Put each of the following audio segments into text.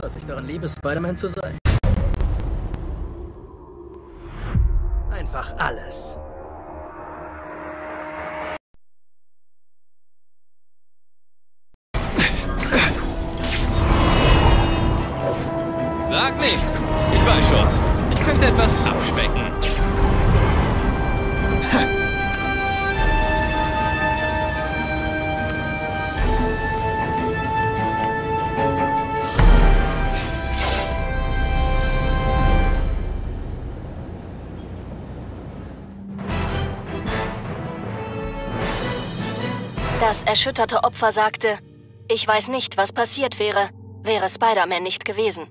was ich daran liebe, Spider-Man zu sein? Einfach alles. Sag nichts. Ich weiß schon. Ich könnte etwas abspecken. Das erschütterte Opfer sagte, ich weiß nicht, was passiert wäre, wäre Spider-Man nicht gewesen.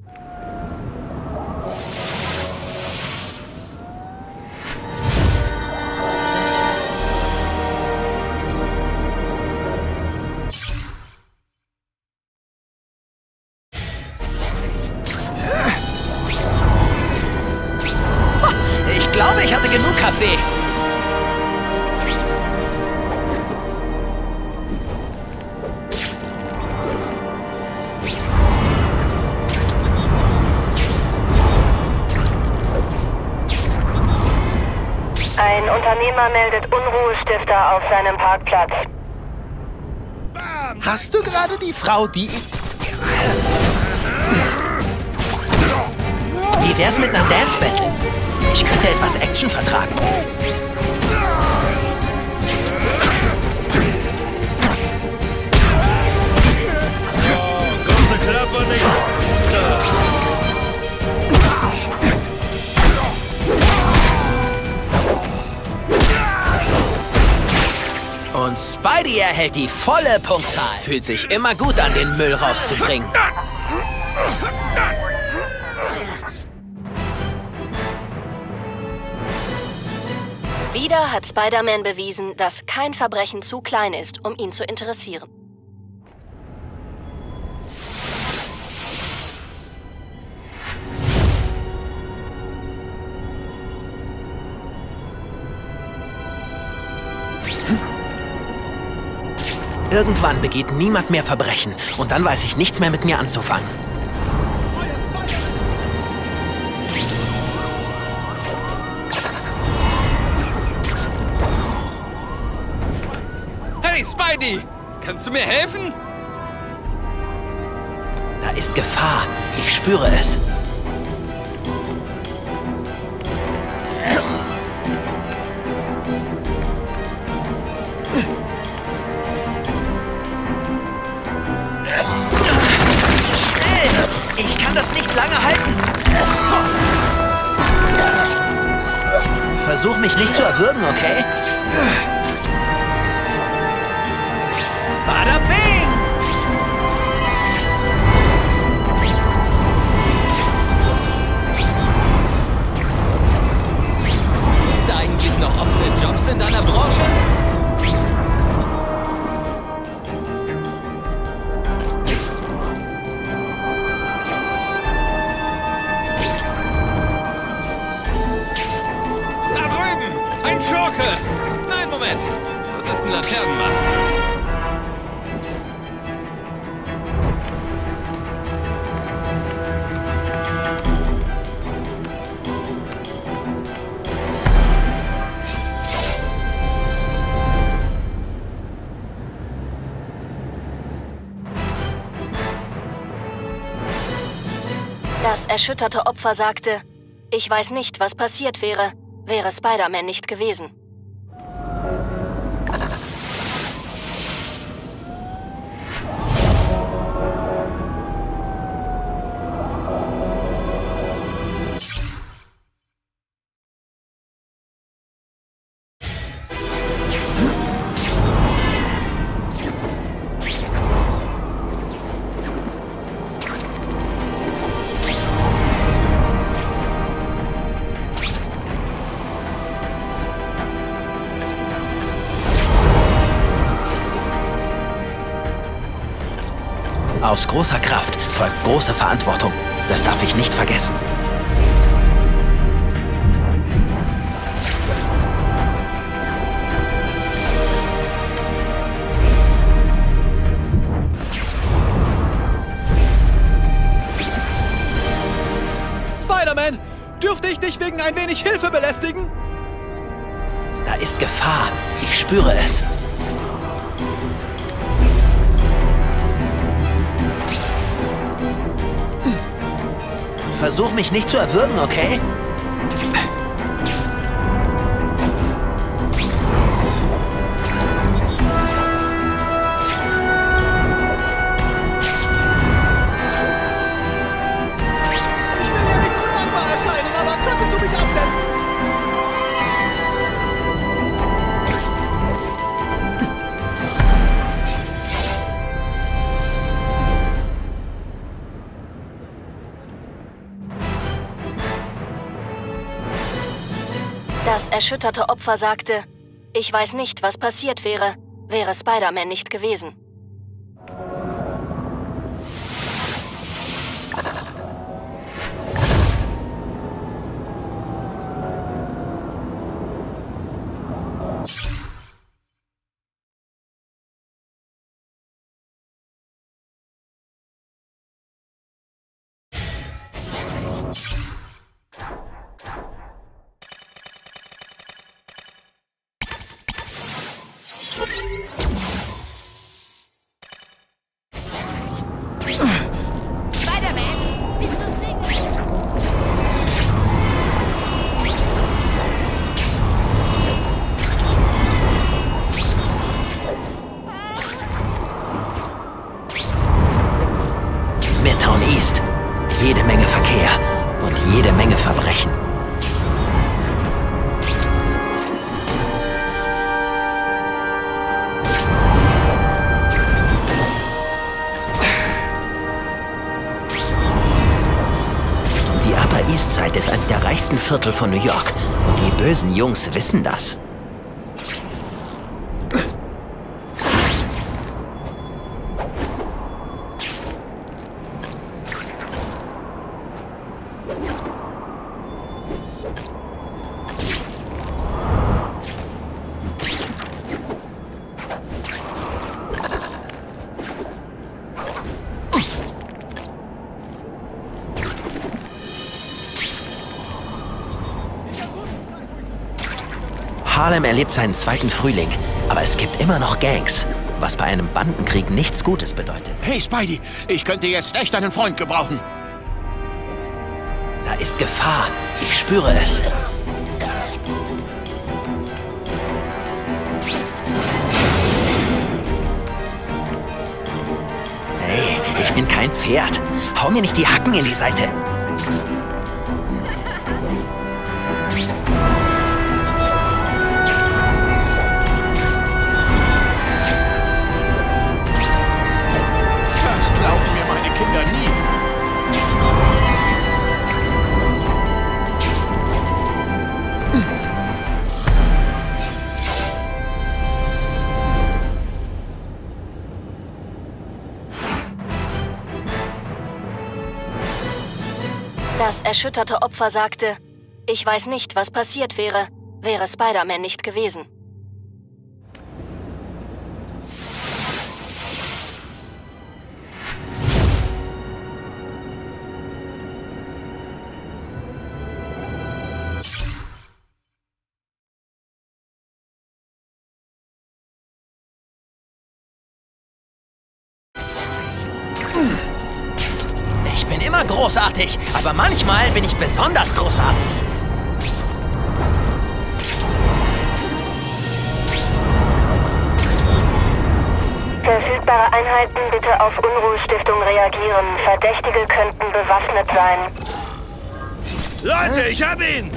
Ich glaube, ich hatte genug Kaffee. Ein Unternehmer meldet Unruhestifter auf seinem Parkplatz. Hast du gerade die Frau, die ich... Wie wär's mit einer Dance-Battle? Ich könnte etwas Action vertragen. Große Klappe nicht. Und Spidey erhält die volle Punktzahl. Fühlt sich immer gut an, den Müll rauszubringen. Wieder hat Spider-Man bewiesen, dass kein Verbrechen zu klein ist, um ihn zu interessieren. Irgendwann begeht niemand mehr Verbrechen und dann weiß ich nichts mehr mit mir anzufangen. Hey, Spidey! Kannst du mir helfen? Da ist Gefahr. Ich spüre es. Schnell! Ich kann das nicht lange halten. Versuch mich nicht zu erwürgen, okay? Bada bing! Gibt es da eigentlich noch offene Jobs in deiner Branche? Da drüben! Ein Schurke! Nein, Moment! Das ist ein Laternenmast. Das erschütterte Opfer sagte, ich weiß nicht, was passiert wäre, wäre Spider-Man nicht gewesen. Aus großer Kraft folgt große Verantwortung. Das darf ich nicht vergessen. Dürfte ich dich wegen ein wenig Hilfe belästigen? Da ist Gefahr. Ich spüre es. Versuch mich nicht zu erwürgen, okay? Das erschütterte Opfer sagte, ich weiß nicht, was passiert wäre, wäre Spider-Man nicht gewesen. Midtown East. Jede Menge Verkehr und jede Menge Verbrechen. Die Upper East Side ist eines der reichsten Viertel von New York und die bösen Jungs wissen das. Harlem erlebt seinen zweiten Frühling, aber es gibt immer noch Gangs, was bei einem Bandenkrieg nichts Gutes bedeutet. Hey, Spidey, ich könnte jetzt echt einen Freund gebrauchen. Da ist Gefahr. Ich spüre es. Hey, ich bin kein Pferd. Hau mir nicht die Hacken in die Seite. Kinder nie. Das erschütterte Opfer sagte, ich weiß nicht, was passiert wäre, wäre Spider-Man nicht gewesen. Ich bin immer großartig, aber manchmal bin ich besonders großartig. Verfügbare Einheiten bitte auf Unruhestiftung reagieren. Verdächtige könnten bewaffnet sein. Leute, ich hab ihn!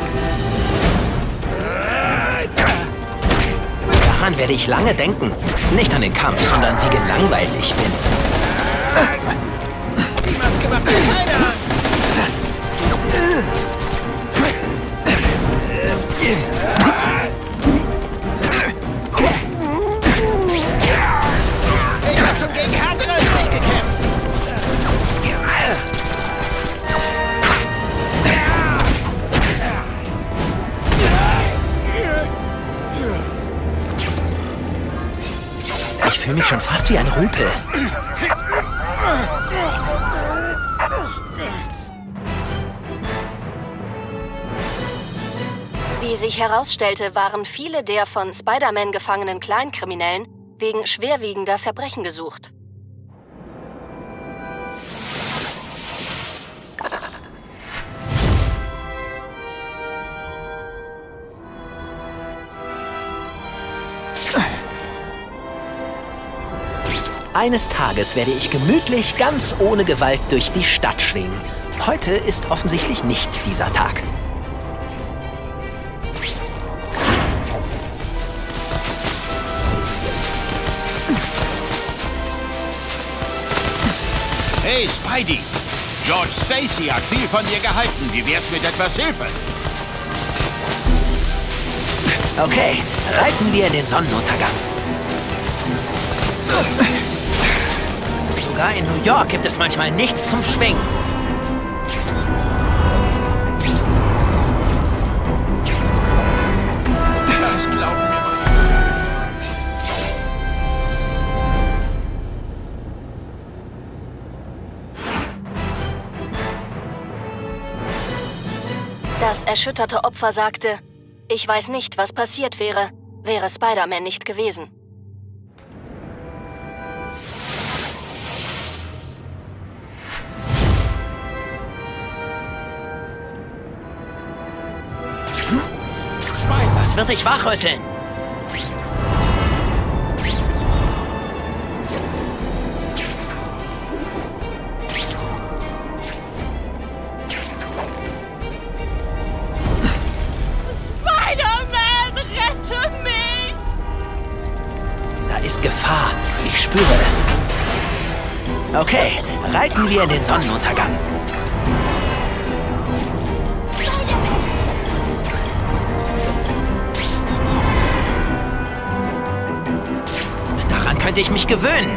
Daran werde ich lange denken. Nicht an den Kampf, sondern wie gelangweilt ich bin. Die Maske macht dir keine Angst! Ich hab schon gegen härtere als dich gekämpft! Ich fühle mich schon fast wie ein Rüpel. Wie sich herausstellte, waren viele der von Spider-Man gefangenen Kleinkriminellen wegen schwerwiegender Verbrechen gesucht. Eines Tages werde ich gemütlich, ganz ohne Gewalt durch die Stadt schwingen. Heute ist offensichtlich nicht dieser Tag. Hey, Spidey! George Stacy hat viel von dir gehalten. Wie wär's mit etwas Hilfe? Okay, reiten wir in den Sonnenuntergang. Sogar in New York gibt es manchmal nichts zum Schwingen. Das glauben wir mal. Das erschütterte Opfer sagte, ich weiß nicht, was passiert wäre, wäre Spider-Man nicht gewesen. Das wird dich wachrütteln. Spider-Man, rette mich! Da ist Gefahr. Ich spüre es. Okay, reiten wir in den Sonnenuntergang. Daran könnte ich mich gewöhnen.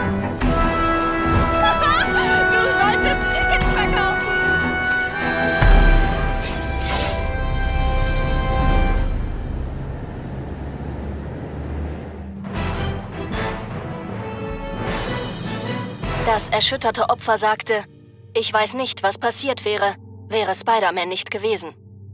Du solltest Tickets verkaufen! Das erschütterte Opfer sagte, ich weiß nicht, was passiert wäre, wäre Spider-Man nicht gewesen.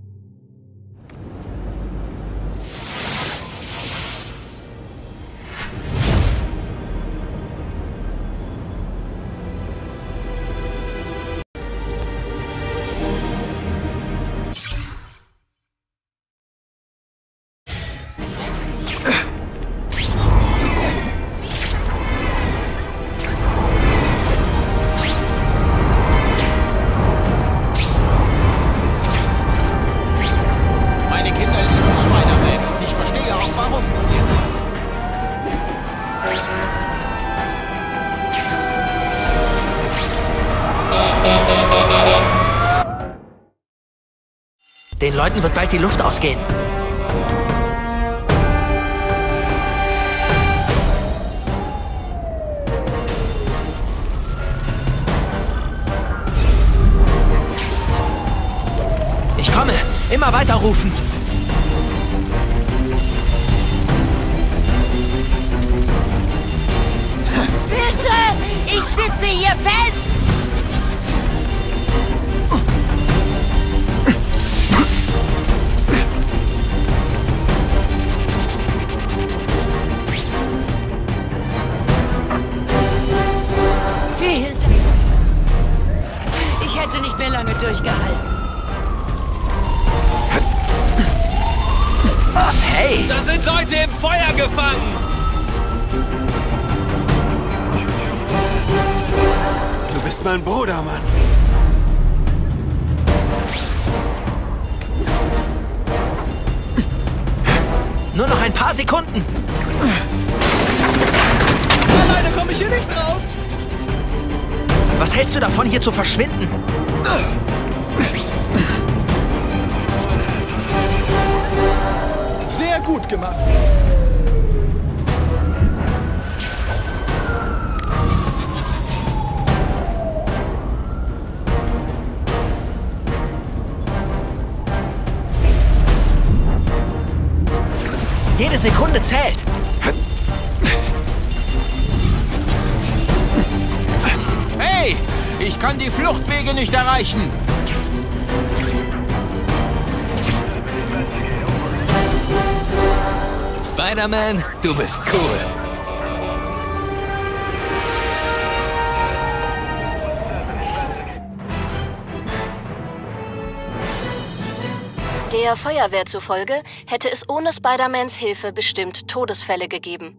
Den Leuten wird bald die Luft ausgehen. Ich komme. Immer weiter rufen. Bitte! Ich sitze hier fest! Vielen Dank. Ich hätte nicht mehr lange durchgehalten. Hey! Da sind Leute im Feuer gefangen! Du bist mein Bruder, Mann. Nur noch ein paar Sekunden. Alleine komme ich hier nicht raus. Was hältst du davon, hier zu verschwinden? Sehr gut gemacht. Jede Sekunde zählt. Hey! Ich kann die Fluchtwege nicht erreichen. Spider-Man, du bist cool. Der Feuerwehr zufolge hätte es ohne Spider-Mans Hilfe bestimmt Todesfälle gegeben.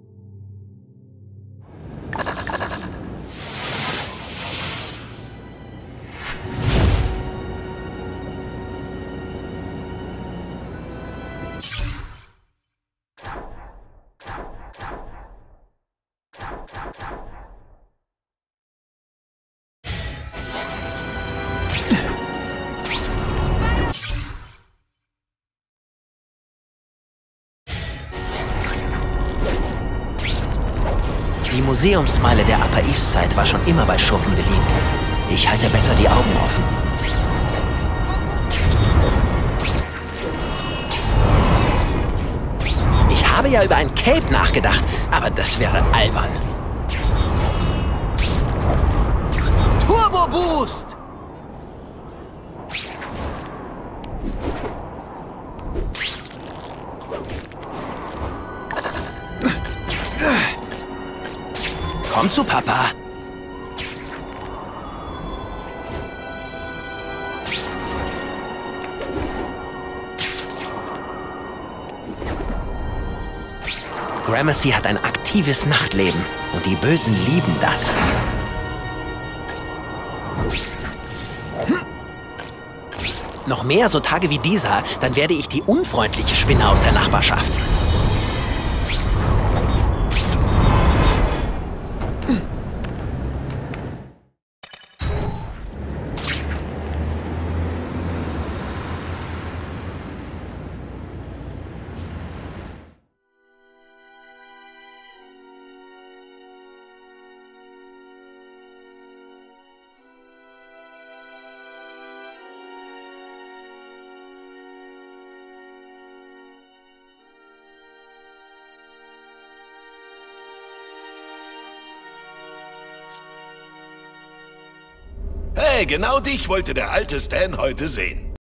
Die Museumsmeile der Upper East Side war schon immer bei Schurken beliebt. Ich halte besser die Augen offen. Ich habe ja über ein Cape nachgedacht, aber das wäre albern. Turbo Boost! Komm zu Papa. Gramercy hat ein aktives Nachtleben und die Bösen lieben das. Noch mehr so Tage wie dieser, dann werde ich die unfreundliche Spinne aus der Nachbarschaft. Hey, genau dich wollte der alte Stan heute sehen.